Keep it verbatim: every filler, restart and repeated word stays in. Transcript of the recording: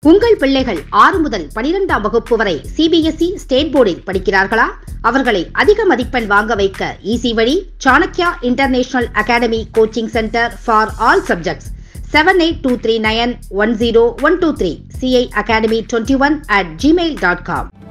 உங்கள் பிள்ளைகள் ஆறு முதல் பனிரெண்டாம் வகுப்பு வரை சிபிஎஸ்இ ஸ்டேட் போர்டில் படிக்கிறார்களா? அவர்களை அதிக மதிப்பெண் வாங்க வைக்க ஈசி வழி Chanakya international academy coaching centre for all subjects seven eight two three nine one zero one two three C I academy twenty-one at gmail dot com.